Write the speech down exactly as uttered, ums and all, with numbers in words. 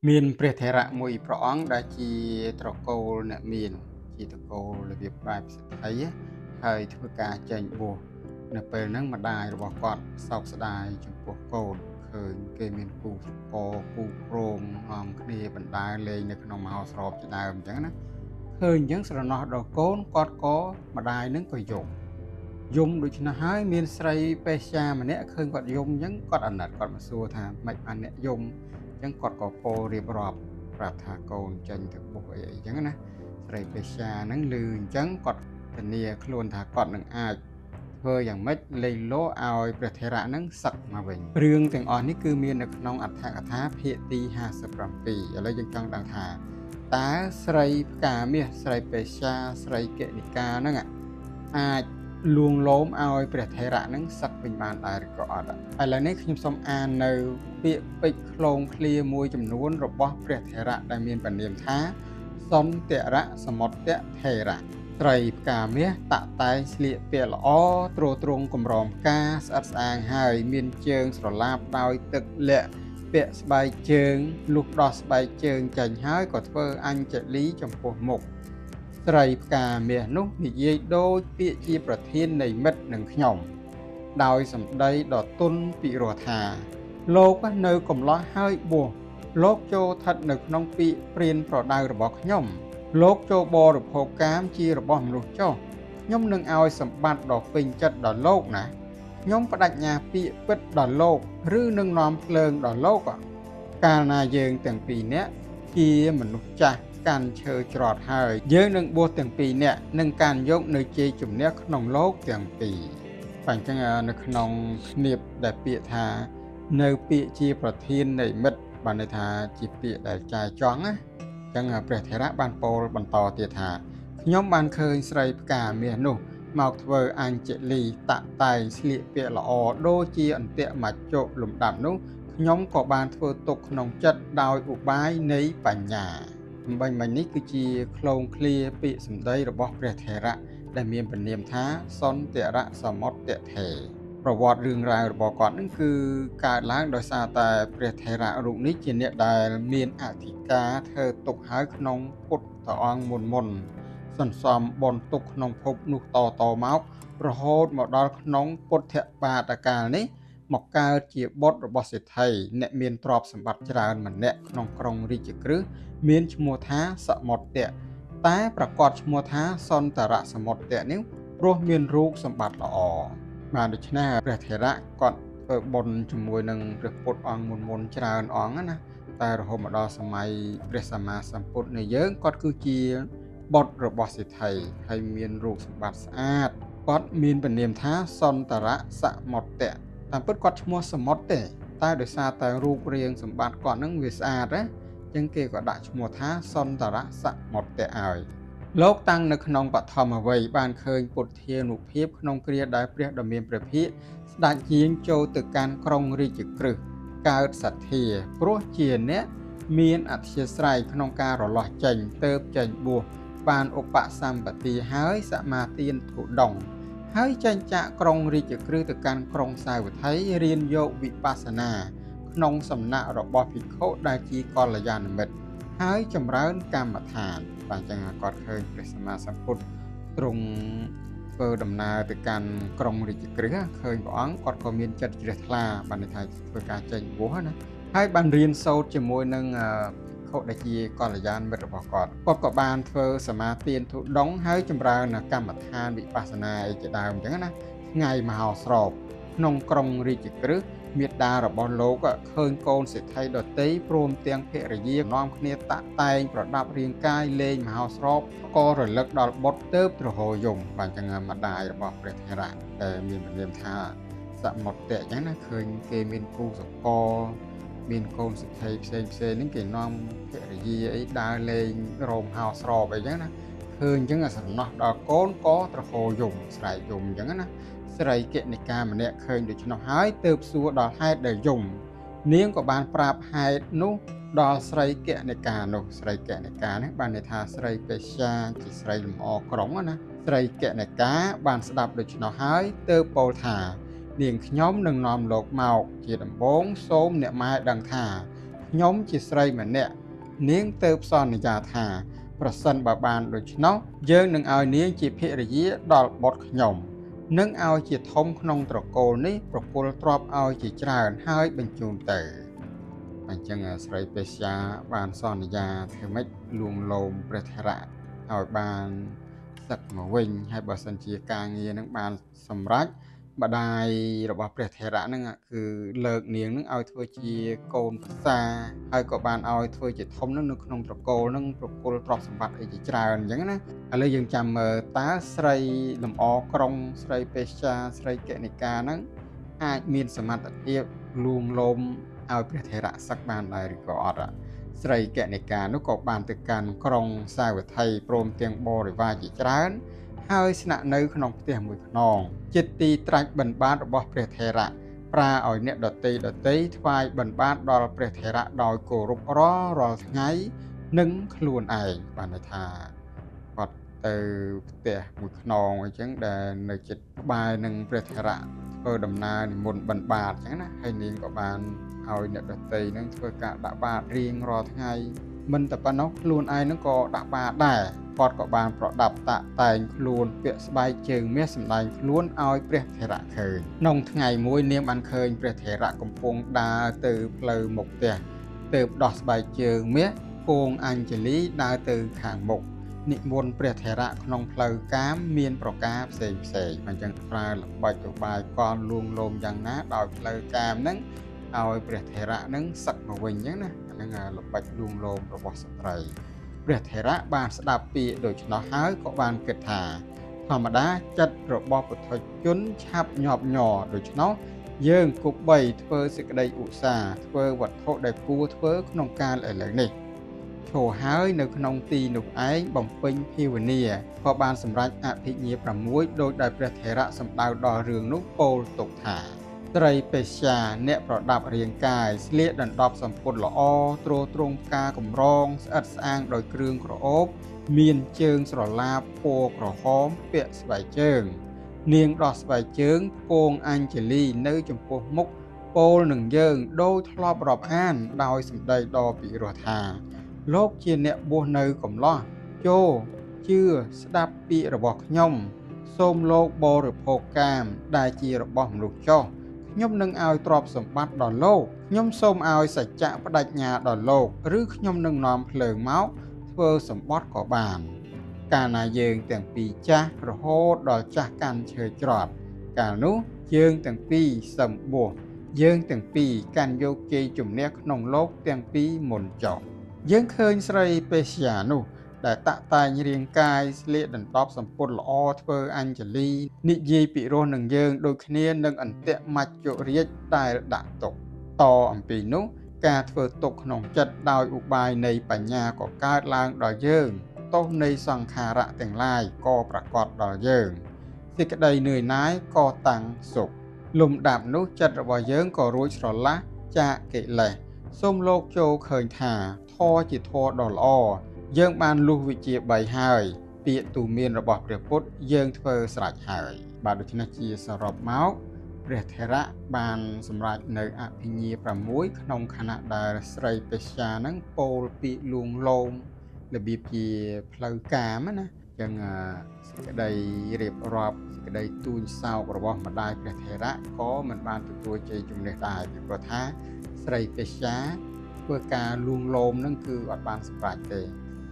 មានព្រះថេរៈមួយព្រះអង្គដែលជាត្រកូលអ្នកមានជាត្រកូលរបៀបបែបសេដ្ឋីហើយធ្វើការចេញបួសនៅពេលហ្នឹងម្ដាយរបស់គាត់សោកស្ដាយចំពោះកូនឃើញគេមានគូស្រករគូព្រមនាំគ្នាបណ្ដើរលេងនៅក្នុងមហោស្រពជាដើមអញ្ចឹងណាឃើញអញ្ចឹងស្រណោះដល់កូនគាត់ក៏ម្ដាយហ្នឹងក៏យំយំដូច្នេះហើយមានស្រីពេស្យាម្នាក់ឃើញគាត់យំអញ្ចឹងគាត់អាណិតគាត់មកសួរថាមិនបានអ្នកយំអញ្ចឹងគាត់ក៏ពោលរៀបរាប់ប្រាប់ថាកូនចេញទៅបួសអីអីអញ្ចឹងណាស្រីពេស្យាហ្នឹងឮអញ្ចឹងគាត់ធានាខ្លួនថាគាត់នឹងអាចធ្វើយ៉ាងម៉េចលៃលោឲ្យព្រះថេរៈហ្នឹងសឹកមកវិញរឿងទាំងអស់នេះគឺមាននៅក្នុងអត្ថកថាភាគទីห้าสิบเจ็ดឥឡូវយើងចង់ដឹងថាតើស្រីផ្កាមាសស្រីពេស្យាស្រីកនិកាហ្នឹងអាចលួងលោមឲ្យព្រះថេរៈហ្នឹងសឹកវិញបានដែរឬក៏អត់ឥឡូវនេះខ្ញុំសូមអាននៅពាក្យពេចន៍ខ្លងឃ្លាមួយចំនួនរបស់ព្រះថេរៈដែលមានព្រះនាមថាសន្តរៈសមុត្តថេរៈស្រីផ្កាមាសតាក់តែងស្លៀកពាក់ល្អទ្រទ្រង់កម្រងផ្កាស្អិតស្អាងហើយមានជើងស្រឡាបដោយទឹកលាក់ពាក់ស្បែកជើងលុះដោះស្បែកជើងចេញហើយក៏ធ្វើអញ្ជលីចំពោះមុខស្រីផ្កាមាសនោះនិយាយដូចពាក្យជាប្រធាននៃមិត្តនឹងខ្ញុំដោយសម្ដីដ៏ទន់ពិរោះថាលោកនៅកំឡោះហើយបួសលោកចូលស្ថិតនៅក្នុងពាក្យព្រានប្រដៅរបស់ខ្ញុំលោកចូលបរិភោគកាមជារបស់មនុស្សចុះខ្ញុំនឹងឲ្យសម្បត្តិដ៏ពេញចិត្តដល់លោកណាខ្ញុំបដិញ្ញាពាក្យពិតដល់លោកឬនឹងនាំភ្លើងដល់លោកកាលណាយើងទាំងពីរនាក់ជាមនុស្សចាស់កាន់ឈើច្រត់ហើយយើងនឹងបួសទាំងពីរនាក់នឹងកាន់យកនៅជ័យជំនះក្នុងលោកទាំងពីរបាទអញ្ចឹងនៅក្នុងគ្នាបដែលពាក្យថានៅពាក្យជាប្រធាននៃមិត្តបានន័យថាជាពាក្យដែលចាយចង់ណាអញ្ចឹងព្រះថេរៈបានពោលបន្តទៀតថាខ្ញុំបានឃើញស្រីផ្កាមាសនោះមកធ្វើអញ្ជលីតាក់តែងស្លៀកពាក់ល្អដូចជាអន្ទាក់មច្ចុលំដាប់នោះខ្ញុំក៏បានធ្វើទុកក្នុងចិត្តដោយឧបាយនៃបញ្ញាអំបញ្ញមិញនេះគឺជាខ្លងឃ្លាពាក្យសម្ដីរបស់ព្រះថេរៈដែលមានព្រះនាមថាសន្តរៈសមុត្តថេរប្រវត្តិរឿងរ៉ាវរបស់គាត់នឹងគឺកើតឡើងដោយសារតែព្រះថេរៈរូបនេះជាអ្នកដែលមានអធិការធ្វើទុកហើយក្នុងពុទ្ធអង្គមុនមុនសន្សំបនទុកក្នុងភពនោះតតមករហូតមកដល់ក្នុងពុទ្ធបាទកាលនេះមកកើតជាបុត្ររបស់សេដ្ឋីអ្នកមានទ្រព្យសម្បត្តិច្រើនម្នាក់ក្នុងក្រុងរាជក្រឹសមានឈ្មោះថាសមុត្តៈតែប្រកាសឈ្មោះថាសន្តរៈសមុត្តៈនេះព្រោះមានរូបសម្បត្តិល្អបានដូច្នេះព្រះថេរៈគាត់ធ្វើបុណ្យជាមួយនឹងព្រះពុទ្ធអង្គមុនមុនច្រើនអង្គណាតែរហូតមកដល់សម័យព្រះសម្មាសម្ពុទ្ធនៃយើងគាត់គឺជាបុត្ររបស់សេដ្ឋីហើយមានរូបសម្បត្តិស្អាតគាត់មានព្រះនាមថាសន្តរៈសមុត្តៈតាមពិតគាត់ឈ្មោះសមុទ្រទេតែដោយសារតែរូបរាងសម្បត្តិគាត់នឹងវាស្អាតណាអញ្ចឹងគេក៏ដាក់ឈ្មោះថាសន្តរៈសមុទ្រឲ្យលោកតាំងនៅក្នុងបឋមវ័យបានឃើញពុទ្ធានុភាពក្នុងគ្រាដែលព្រះដ៏មានព្រះភិក្ខស្ដេចយាងចូលទៅកាន់ក្រុងរាជក្រឹសកើតសទ្ធាព្រោះជាអ្នកមានអធិស្ស្រ័យក្នុងការរលាស់ចេញទៅចេញបួសបានឧបសម្បទាហើយសមាទានធុដងហើយចេញចាកក្រុងរាជក្រឹសទៅកាន់ក្រុងសាវត្ថីរៀនយកវិបស្សនាក្នុងសំណាក់របស់ភិក្ខុដែលជាកល្យាណមិត្តហើយចម្រើនកម្មដ្ឋានបាទអញ្ចឹងគាត់ឃើញព្រះសម្មាសម្ពុទ្ធទ្រង់ធ្វើដំណើរទៅកាន់ក្រុងរាជក្រឹសឃើញព្រះអង្គគាត់ក៏មានចិត្តជ្រះថ្លាបានន័យថាធ្វើការចេញបួសណាហើយបានរៀនសូត្រជាមួយនឹងដែលជាកល្យាណមិត្តរបស់គាត់គាត់ក៏បានធ្វើសមាទានធុដងហើយចម្រើនកម្មដ្ឋានវិបស្សនាអីជាដើមអញ្ចឹងណាថ្ងៃមហោស្រពក្នុងក្រុងរាជក្រឹសមេត្តារបស់លោកឃើញកូនសេដ្ឋីដតីព្រមទាំងភរិយានាំគ្នាតាក់តែងប្រដាប់រាងកាយលេងមហោស្រពក៏រលឹកដល់បុត្រទៅទ្រហោយំបាទអញ្ចឹងម្ដាយរបស់ព្រះថេរៈដែលមានព្រះនាមថាសមុត្តៈអញ្ចឹងណាឃើញគេមានគូសកលមានកូនសិទ្ធិផ្សេងផ្សេងហ្នឹងគេនាំភរិយាអីដើរលេងរោមហោស្រពអីចឹងណាឃើញអញ្ចឹងសំណោះដល់កូនក៏ត្រហោយំស្រែកយំអញ្ចឹងណាស្រីកនិកាម្នាក់ឃើញដូច្នោះហើយទើបសួរដល់ហេតុដែលយំនាងក៏បានប្រាប់ហេតុនោះដល់ស្រីកនិកានោះស្រីកនិកានេះបានន័យថាស្រីពេស្យាជាស្រីលម្អក្រុងណាស្រីកនិកាបានស្ដាប់ដូច្នោះហើយទើបពោលថានាងខ្ញុំនឹងនាំលោកមកជាដំបូងសូមអ្នកម៉ែដឹងថាខ្ញុំជាស្រីម្នាក់នាងទៅសន្យាថាប្រសិនបើបានដូច្នោះយើងនឹងឲ្យនាងជាភរិយាដល់បុត្រខ្ញុំនឹងឲ្យជាធំក្នុងត្រកូលនេះប្រគល់ទ្រព្យឲ្យជាច្រើនហើយបញ្ជូនទៅអញ្ចឹងស្រីពេស្យាបានសន្យាធ្វើម៉េចលួងលោមព្រះថេរៈឲ្យបានសឹកមកវិញហើយបើសិនជាការងារនឹងបានសម្រេចម្ដាយរបស់ព្រះថេរៈហ្នឹងគឺលើកនាងនឹងឲ្យធ្វើជាកូនប្រសាហើយក៏បានឲ្យធ្វើជាធំនឹងនៅក្នុងត្រកូលនឹងប្រគល់ទ្រព្យសម្បត្តិអីជាច្រើនអញ្ចឹងណាឥឡូវយើងចាំមើលតើស្រីលំអក្រុងស្រីពេស្យាស្រីកណិកាហ្នឹងអាចមានសមត្ថភាពលួងលោមឲ្យព្រះថេរៈសឹកបានដែរឬក៏អត់ស្រីកណិកានោះក៏បានទៅកាន់ក្រុងសាវត្ថីព្រមទាំងបរិវារជាច្រើនហើយស្នាក់នៅក្នុងផ្ទះមួយខ្នងចិត្តទីត្រាច់បិណ្ឌបាតរបស់ព្រះថេរៈប្រាឲ្យអ្នកដតីដតីថ្វាយបិណ្ឌបាតដល់ព្រះថេរៈដោយគោរពរាល់រាល់ថ្ងៃនិងខ្លួនឯងបានន័យថាគាត់ទៅផ្ទះមួយខ្នងអញ្ចឹងដែលនៅចិត្តក្បែរនឹងព្រះថេរៈធ្វើដំណើរនិមន្តបិណ្ឌបាតអញ្ចឹងណាហើយនាងក៏បានឲ្យអ្នកដតីនឹងធ្វើការដាក់បាតរៀងរាល់ថ្ងៃមិនតែប៉ុណ្ណោះខ្លួនឯងនឹងក៏ដាក់បាតដែរគាត់ក៏បានប្រដាប់តាក់តែងខ្លួនពាក់ស្បែកជើងមាសសម្ដែងខ្លួនឲ្យព្រះថេរៈឃើញក្នុងថ្ងៃមួយនាងបានឃើញព្រះថេរៈកំពុងដើរទៅផ្លូវមុខផ្ទះទើបដោះស្បែកជើងមាសគងអញ្ជលីដើរទៅខាងមុខនិមន្តព្រះថេរៈក្នុងផ្លូវកាមមានប្រការផ្សេងផ្សេងអញ្ចឹងប្រើល្បិចឧបាយកលលួងលោមយ៉ាងណាដោយផ្លូវកាមហ្នឹងឲ្យព្រះថេរៈហ្នឹងសឹកមកវិញអញ្ចឹងណាអាហ្នឹងល្បិចលួងលោមរបស់ស្ត្រីព្រះថេរៈបានស្ដាប់ពាក្យដូច្នោះហើយក៏បានគិតថាធម្មតាចិត្តរបស់ពុទ្ធជនឆាប់ញាប់ញ័រដូច្នោះយើងគប្បីធ្វើសេចក្តីឧស្សាហ៍ធ្វើវត្ថុដែលគួរធ្វើក្នុងកាលឥឡូវនេះឈរហើយនៅក្នុងទីនោះឯងបំពេញភាវនាក៏បានសម្រេចអភិញ្ញាប្រាំមួយដោយដែលព្រះថេរៈសម្ដៅដល់រឿងនោះពោលទុកថាស្រីពេស្យាអ្នកប្រដាប់រាងកាយស្លៀកដណ្ដប់សម្ពុតល្អទ្រទ្រង់ផ្កាកម្រងស្អិតស្អាងដោយគ្រឿងក្រអូបមានជើងស្រឡាបពណ៌ក្រហមពាក់ស្បែកជើងនាងដោះស្បែកជើងគងអញ្ជលីនៅចំពោះមុខពោលនឹងយើងដោយធ្លាប់រាប់អានដោយសម្ដីដ៏ពិរោះថាលោកជាអ្នកបួសនៅកំឡោះចូលជឿស្ដាប់ពាក្យរបស់ខ្ញុំសូមលោកបរិភោគកាមដែលជារបស់មនុស្សចុះខ្ញុំនឹងឲ្យទ្រព្យសម្បត្តិដល់លោកខ្ញុំសូមឲ្យសច្ចៈបដិញ្ញាដល់លោកឬខ្ញុំនឹងនាំភ្លើងមកធ្វើសម្បត្តិក៏បានកាលណាយើងទាំងពីរចាស់រហូតដល់ចាស់កាន់ឈើច្រត់កាលនោះយើងទាំងពីរសម្បួសយើងទាំងពីរកាន់យកជ័យជំនះក្នុងលោកទាំងពីរមុនចុះយើងឃើញស្រីពេស្យានោះដែលតាក់តែងរាងកាយស្លៀកដណ្ដប់សម្ពុតល្អធ្វើអញ្ជលីនិយាយពិរោះនឹងយើងដូចគ្នានឹងអន្ទាក់មច្ចុរាជដែលដាក់ទុកតអំពីនោះការធ្វើទុកក្នុងចិត្តដោយឧបាយនៃបញ្ញាក៏កើតឡើងដល់យើងទោសនៃសង្ខារៈទាំងឡាយក៏ប្រកបដល់យើងសេចក្តីនឿយណាយក៏តាំងសុខលំដាប់នោះចិត្តរបស់យើងក៏រួចស្រឡះចាកកិលេសសូមលោកចូលឃើញថាធម៌ជាធម៌ដ៏ល្អយើងបានលុះវិជ្ជាបីហើយពាក្យទូមានរបស់ព្រះពុទ្ធយើងធ្វើស្រេចហើយបាទដូច្នេះជាសរុបមកព្រះថេរៈបានសម្រេចនៅអភិញ្ញាប្រាំមួយក្នុងខណៈដែលស្រីពេស្យាហ្នឹងពោលពាក្យលួងលោមរបៀបជាផ្លូវកាមណាចឹងសេចក្តីរៀបរាប់សេចក្តីទូញសោករបស់ម្ដាយព្រះថេរៈក៏មិនបានទទួលជ័យជំនះដែរពីព្រោះថាស្រីពេស្យាធ្វើការលួងលោមហ្នឹងគឺអត់បានសម្រេចទេ